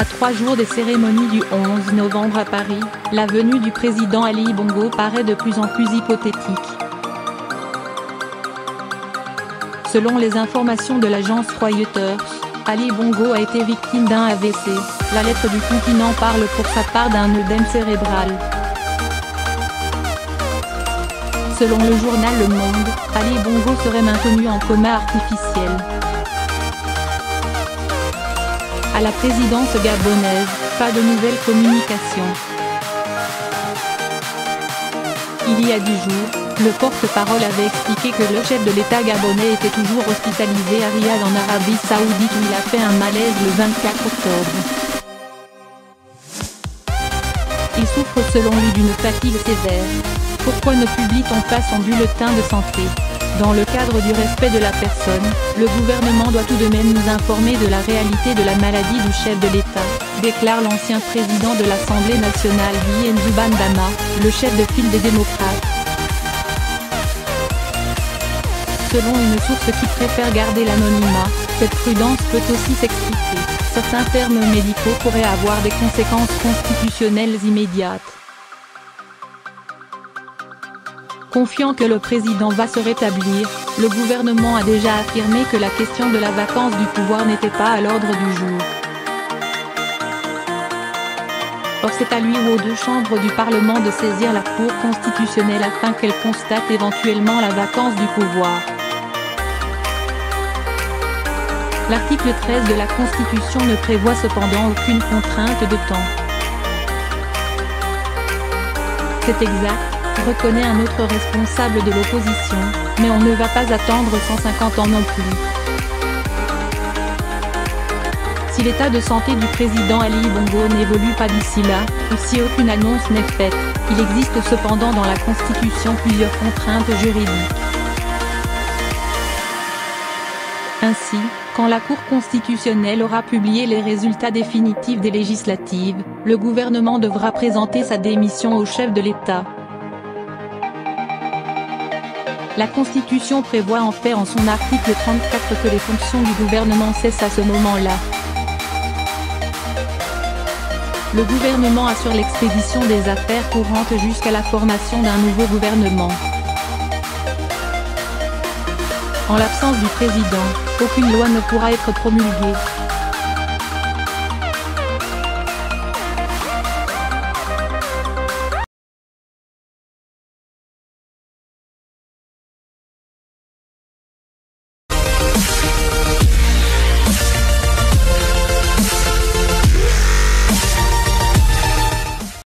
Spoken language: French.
À 3 jours des cérémonies du 11 novembre à Paris, la venue du président Ali Bongo paraît de plus en plus hypothétique. Selon les informations de l'agence Reuters, Ali Bongo a été victime d'un AVC. La lettre du continent parle pour sa part d'un œdème cérébral. Selon le journal Le Monde, Ali Bongo serait maintenu en coma artificiel. À la présidence gabonaise, pas de nouvelles communications. Il y a 10 jours, le porte-parole avait expliqué que le chef de l'État gabonais était toujours hospitalisé à Riyad en Arabie Saoudite où il a fait un malaise le 24 octobre. Il souffre selon lui d'une fatigue sévère. Pourquoi ne publie-t-on pas son bulletin de santé ? Dans le cadre du respect de la personne, le gouvernement doit tout de même nous informer de la réalité de la maladie du chef de l'État, déclare l'ancien président de l'Assemblée nationale Guy Nzubandama, le chef de file des démocrates. Selon une source qui préfère garder l'anonymat, cette prudence peut aussi s'expliquer. Certains termes médicaux pourraient avoir des conséquences constitutionnelles immédiates. Confiant que le président va se rétablir, le gouvernement a déjà affirmé que la question de la vacance du pouvoir n'était pas à l'ordre du jour. Or c'est à lui ou aux deux chambres du Parlement de saisir la Cour constitutionnelle afin qu'elle constate éventuellement la vacance du pouvoir. L'article 13 de la Constitution ne prévoit cependant aucune contrainte de temps. C'est exact, reconnaît un autre responsable de l'opposition, mais on ne va pas attendre 150 ans non plus. Si l'état de santé du président Ali Bongo n'évolue pas d'ici là, ou si aucune annonce n'est faite, il existe cependant dans la Constitution plusieurs contraintes juridiques. Ainsi, quand la Cour constitutionnelle aura publié les résultats définitifs des législatives, le gouvernement devra présenter sa démission au chef de l'État. La Constitution prévoit en fait en son article 34 que les fonctions du gouvernement cessent à ce moment-là. Le gouvernement assure l'expédition des affaires courantes jusqu'à la formation d'un nouveau gouvernement. En l'absence du président, aucune loi ne pourra être promulguée.